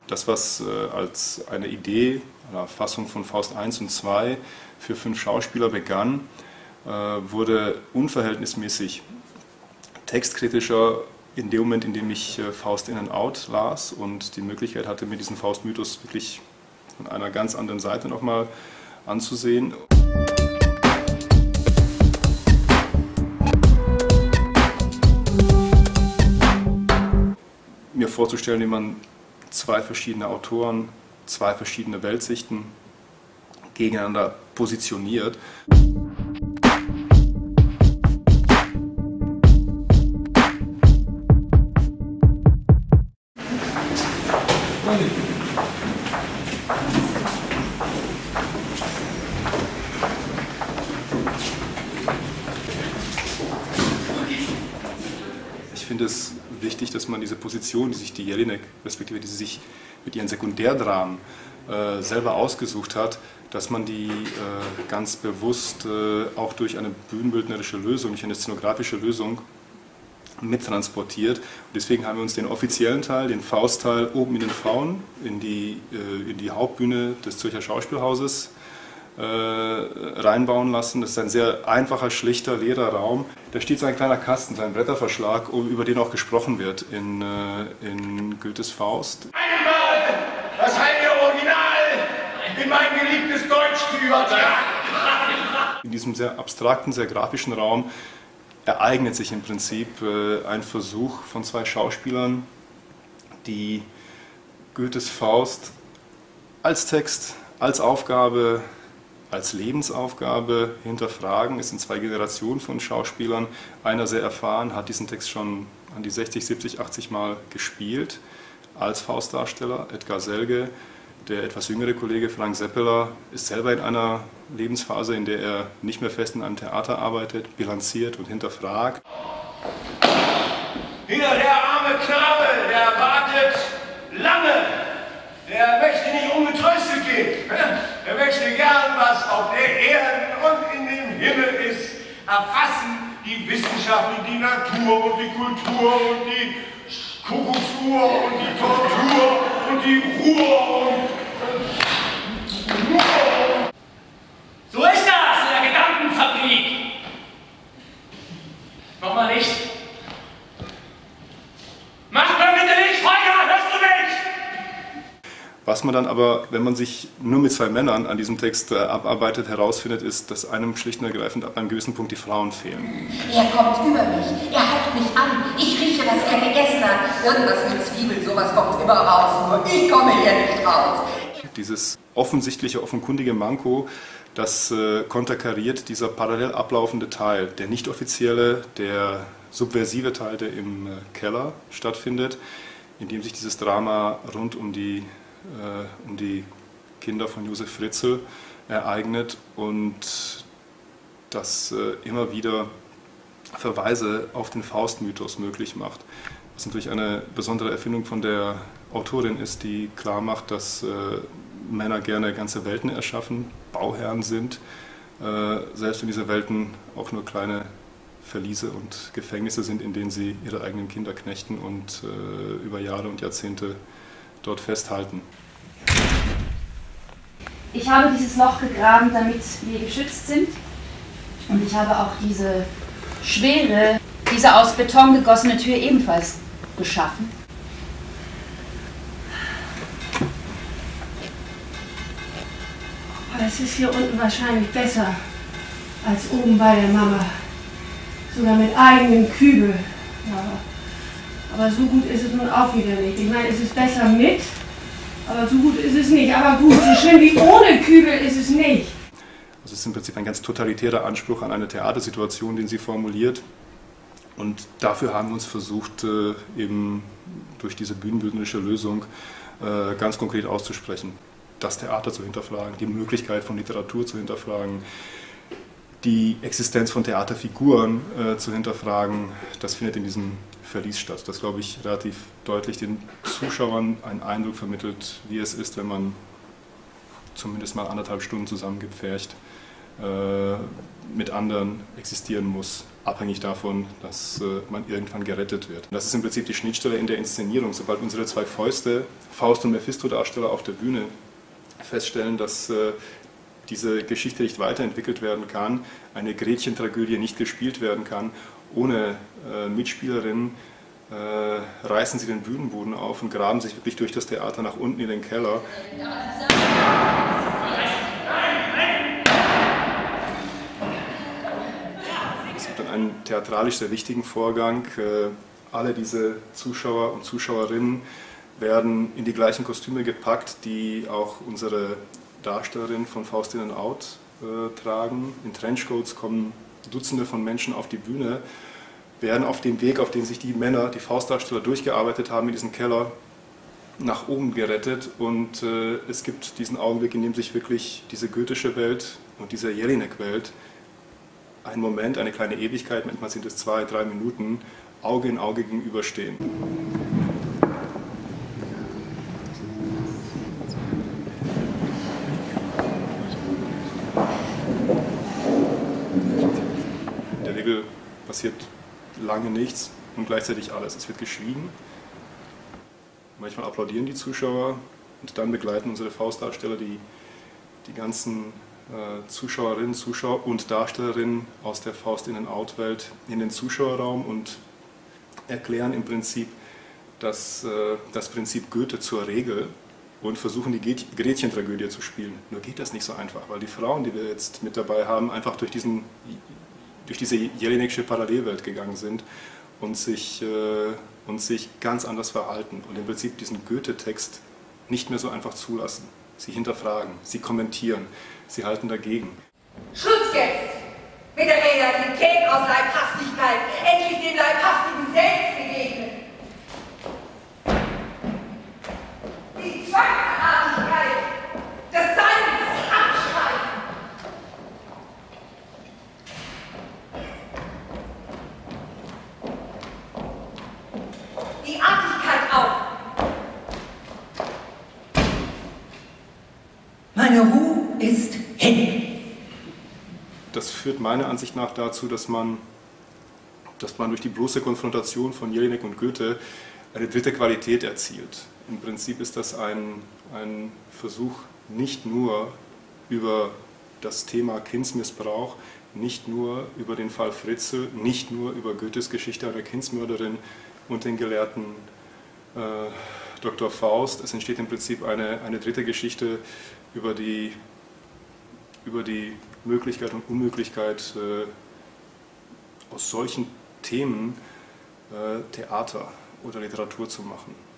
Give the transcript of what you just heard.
Das, was als eine Idee, eine Fassung von Faust I und II für 5 Schauspieler begann, wurde unverhältnismäßig textkritischer in dem Moment, in dem ich Faust in and out las und die Möglichkeit hatte, mir diesen Faust-Mythos wirklich von einer ganz anderen Seite nochmal anzusehen. Mir vorzustellen, wie man 2 verschiedene Autoren, 2 verschiedene Weltsichten gegeneinander positioniert. Ich finde es wichtig, dass man diese Position, die sich die Jelinek, respektive die sie sich mit ihren Sekundärdramen selber ausgesucht hat, dass man die ganz bewusst auch durch eine bühnenbildnerische Lösung, durch eine szenografische Lösung mittransportiert. Und deswegen haben wir uns den offiziellen Teil, den Faustteil oben in den Pfauen, in die Hauptbühne des Zürcher Schauspielhauses reinbauen lassen. Das ist ein sehr einfacher, schlichter, leerer Raum. Da steht so ein kleiner Kasten, so ein Bretterverschlag, über den auch gesprochen wird in Goethes Faust. Einmal das heilige Original in mein geliebtes Deutsch zu übertragen. In diesem sehr abstrakten, sehr grafischen Raum ereignet sich im Prinzip ein Versuch von 2 Schauspielern, die Goethes Faust als Text, als Aufgabe, als Lebensaufgabe hinterfragen. Es sind 2 Generationen von Schauspielern. Einer sehr erfahren, hat diesen Text schon an die 60, 70, 80 Mal gespielt als Faustdarsteller, Edgar Selge. Der etwas jüngere Kollege Frank Seppeler ist selber in einer Lebensphase, in der er nicht mehr fest in einem Theater arbeitet, bilanziert und hinterfragt. Hier der arme Knabe, der wartet lange. Der möchte nicht ungetröstet gehen. Er möchte gern, was auf der Erde und in dem Himmel ist, erfassen. Die Wissenschaft und die Natur und die Kultur und die Kuckucksuhr und die Tortur und die Ruhe und So ist das in der Gedankenfabrik. Nochmal nicht. Mach mir bitte nicht Feuer, hörst du mich? Was man dann aber, wenn man sich nur mit 2 Männern an diesem Text abarbeitet, herausfindet, ist, dass einem schlicht und ergreifend ab einem gewissen Punkt die Frauen fehlen. Er kommt über mich, er hackt mich an, ich rieche, was er gegessen hat. Irgendwas mit Zwiebeln, sowas kommt immer raus, nur ich komme hier nicht raus. Dieses offensichtliche, offenkundige Manko, das konterkariert dieser parallel ablaufende Teil, der nicht offizielle, der subversive Teil, der im Keller stattfindet, in dem sich dieses Drama rund um die Kinder von Josef Fritzl ereignet und das immer wieder Verweise auf den Faust-Mythos möglich macht. Was natürlich eine besondere Erfindung von der Autorin ist, die klar macht, dass Männer gerne ganze Welten erschaffen, Bauherren sind, selbst wenn diese Welten auch nur kleine Verliese und Gefängnisse sind, in denen sie ihre eigenen Kinder knechten und über Jahre und Jahrzehnte dort festhalten. Ich habe dieses Loch gegraben, damit wir geschützt sind. Und ich habe auch diese schwere, diese aus Beton gegossene Tür ebenfalls geschaffen. Aber es ist hier unten wahrscheinlich besser als oben bei der Mama. Sogar mit eigenem Kübel. Aber so gut ist es nun auch wieder nicht. Ich meine, es ist besser mit, aber so gut ist es nicht. Aber gut, so schlimm wie ohne Kübel ist es nicht. Also es ist im Prinzip ein ganz totalitärer Anspruch an eine Theatersituation, den sie formuliert. Und dafür haben wir uns versucht, eben durch diese bühnenbildnerische Lösung ganz konkret auszusprechen. Das Theater zu hinterfragen, die Möglichkeit von Literatur zu hinterfragen, die Existenz von Theaterfiguren zu hinterfragen, das findet in diesem Verlies statt. Das, glaube ich, relativ deutlich den Zuschauern einen Eindruck vermittelt, wie es ist, wenn man zumindest mal 1,5 Stunden zusammengepfercht mit anderen existieren muss, abhängig davon, dass man irgendwann gerettet wird. Das ist im Prinzip die Schnittstelle in der Inszenierung. Sobald unsere zwei Fäuste, Faust und Mephisto-Darsteller auf der Bühne feststellen, dass diese Geschichte nicht weiterentwickelt werden kann, eine Gretchen-Tragödie nicht gespielt werden kann, ohne Mitspielerinnen, reißen sie den Bühnenboden auf und graben sich wirklich durch das Theater nach unten in den Keller. Es gibt dann einen theatralisch sehr wichtigen Vorgang. Alle diese Zuschauer und Zuschauerinnen werden in die gleichen Kostüme gepackt, die auch unsere Darstellerin von Faust in and Out tragen. In Trenchcoats kommen Dutzende von Menschen auf die Bühne, werden auf dem Weg, auf den sich die Männer, die Faustdarsteller durchgearbeitet haben, in diesen Keller nach oben gerettet. Und es gibt diesen Augenblick, in dem sich wirklich diese goethische Welt und diese Jelinek-Welt einen Moment, eine kleine Ewigkeit, manchmal sind es 2-3 Minuten, Auge in Auge gegenüberstehen. In der Regel passiert lange nichts und gleichzeitig alles. Es wird geschwiegen. Manchmal applaudieren die Zuschauer und dann begleiten unsere Faustdarsteller die ganzen Zuschauerinnen, Zuschauer und Darstellerinnen aus der Faust in and Out Welt in den Zuschauerraum und erklären im Prinzip das Prinzip Goethe zur Regel und versuchen die Gretchen-Tragödie zu spielen. Nur geht das nicht so einfach, weil die Frauen, die wir jetzt mit dabei haben, einfach durch diese jelinekische Parallelwelt gegangen sind und sich ganz anders verhalten und im Prinzip diesen Goethe-Text nicht mehr so einfach zulassen. Sie hinterfragen, sie kommentieren, sie halten dagegen. Schluss jetzt mit der Realität aus Leibhaftigkeit, endlich dem leibhaftigen Selbst begegnen. Die Zwangsartigkeit des Seins abstreiten. Die Artigkeit auch. Meine Ruhe ist hin. Das führt meiner Ansicht nach dazu, dass man durch die bloße Konfrontation von Jelinek und Goethe eine dritte Qualität erzielt. Im Prinzip ist das ein Versuch, nicht nur über das Thema Kindsmissbrauch, nicht nur über den Fall Fritzl, nicht nur über Goethes Geschichte einer Kindsmörderin und den Gelehrten Dr. Faust. Es entsteht im Prinzip eine dritte Geschichte über die Möglichkeit und Unmöglichkeit, aus solchen Themen Theater oder Literatur zu machen.